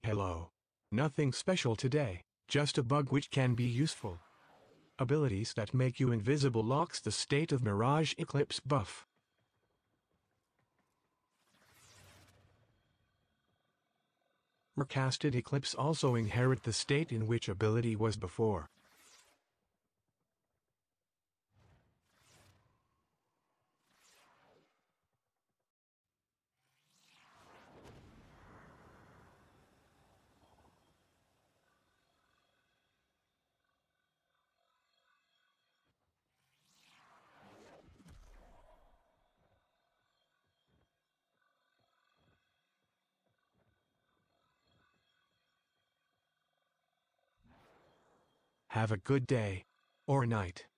Hello. Nothing special today, just a bug which can be useful. Abilities that make you invisible locks the state of Mirage Eclipse buff. Mercasted Eclipse also inherit the state in which ability was before. Have a good day. Or night.